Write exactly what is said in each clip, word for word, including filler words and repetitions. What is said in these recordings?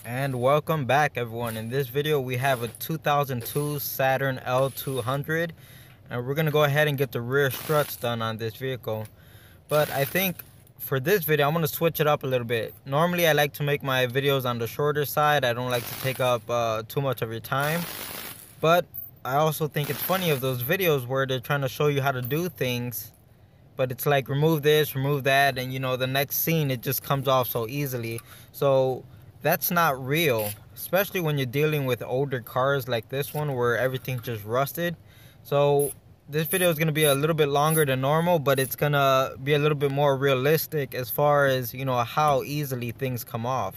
And welcome back, everyone. In this video we have a two thousand two Saturn L two hundred, and we're gonna go ahead and get the rear struts done on this vehicle. But I think for this video I'm gonna switch it up a little bit. Normally I like to make my videos on the shorter side. I don't like to take up uh, too much of your time, but I also think it's funny of those videos where they're trying to show you how to do things, but it's like remove this, remove that, and you know, the next scene it just comes off so easily. So that's not real, especially when you're dealing with older cars like this one where everything's just rusted. So this video is going to be a little bit longer than normal, but it's going to be a little bit more realistic as far as, you know, how easily things come off.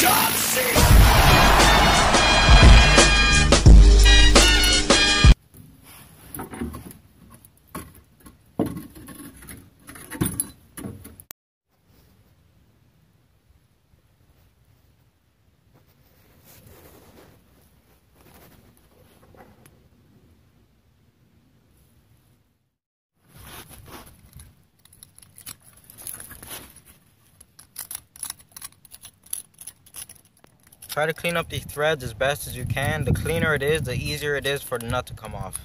Try to clean up these threads as best as you can. The cleaner it is, the easier it is for the nut to come off.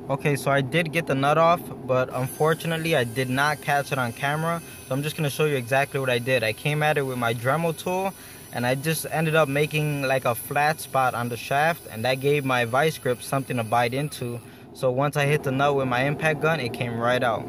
Okay, so I did get the nut off, but unfortunately I did not catch it on camera. So I'm just gonna show you exactly what I did. I came at it with my Dremel tool, and I just ended up making like a flat spot on the shaft, and that gave my vice grip something to bite into. So once I hit the nut with my impact gun, it came right out.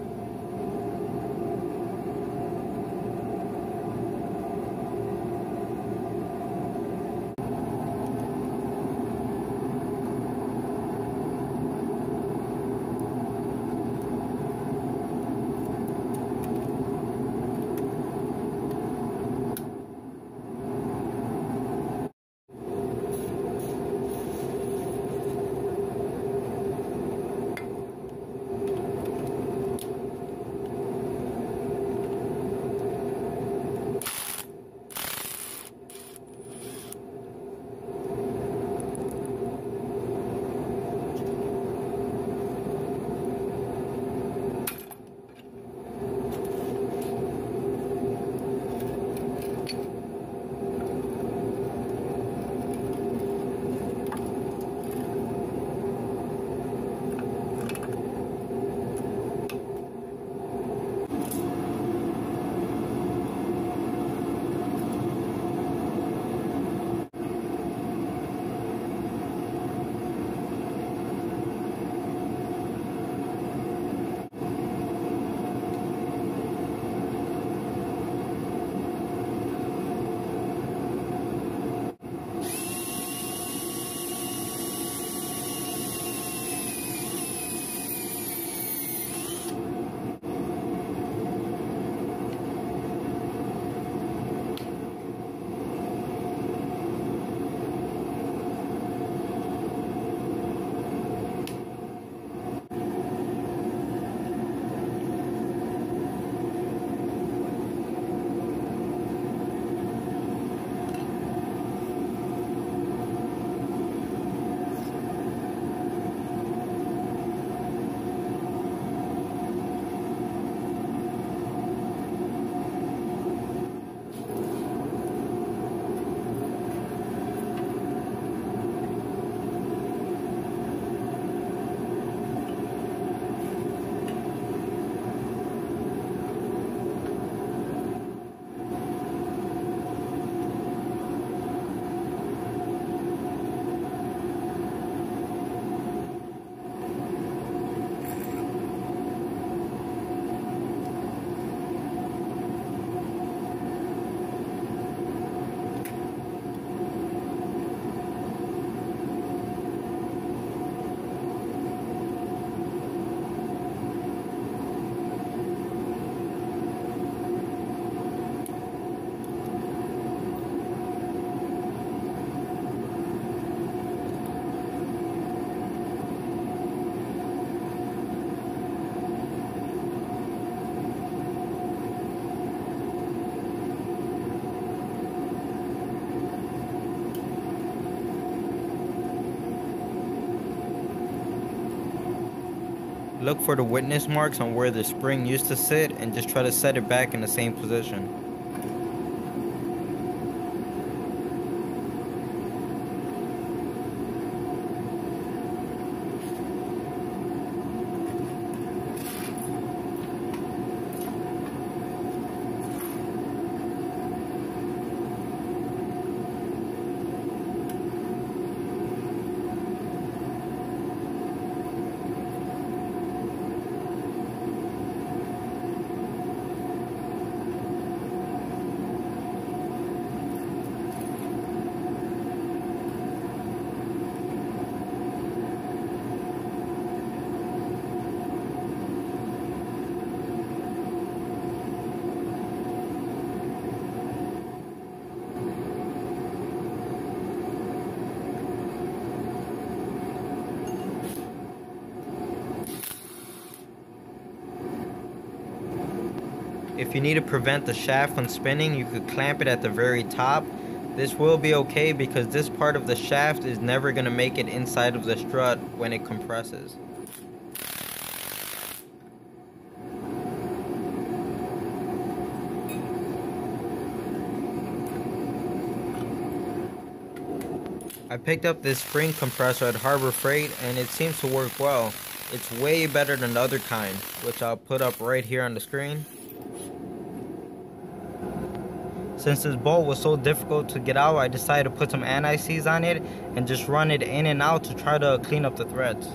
Look for the witness marks on where the spring used to sit and just try to set it back in the same position. If you need to prevent the shaft from spinning, you could clamp it at the very top. This will be okay because this part of the shaft is never going to make it inside of the strut when it compresses. I picked up this spring compressor at Harbor Freight and it seems to work well. It's way better than the other kind, which I'll put up right here on the screen. Since this bolt was so difficult to get out, I decided to put some anti-seize on it and just run it in and out to try to clean up the threads.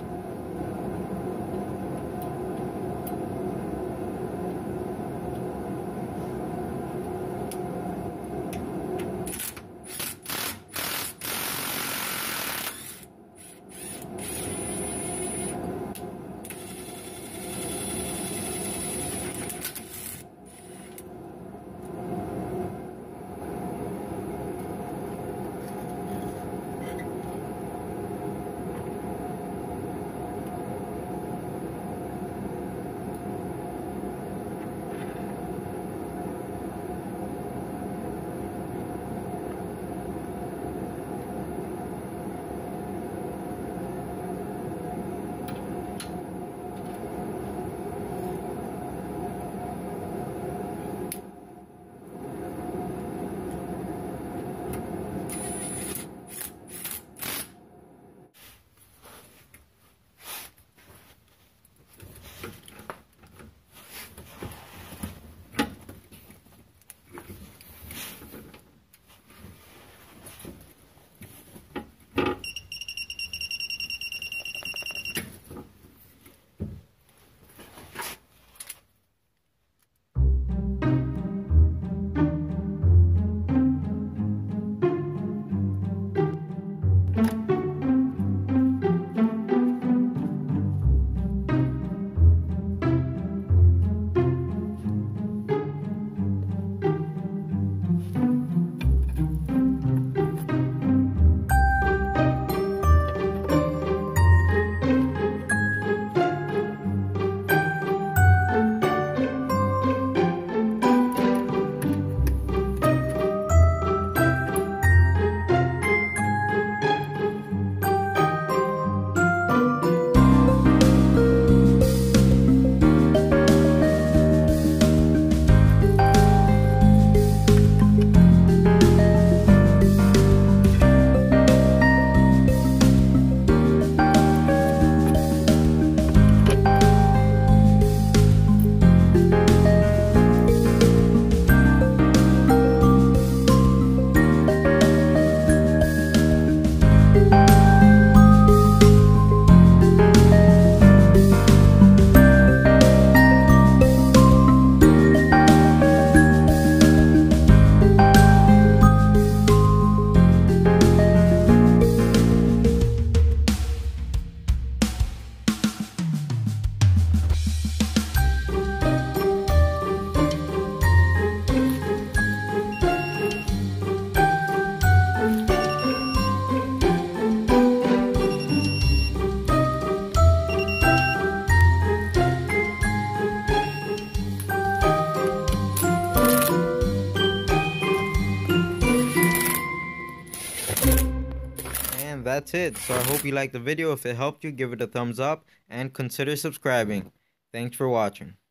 That's it. So I hope you liked the video. If it helped you, give it a thumbs up and consider subscribing. Thanks for watching.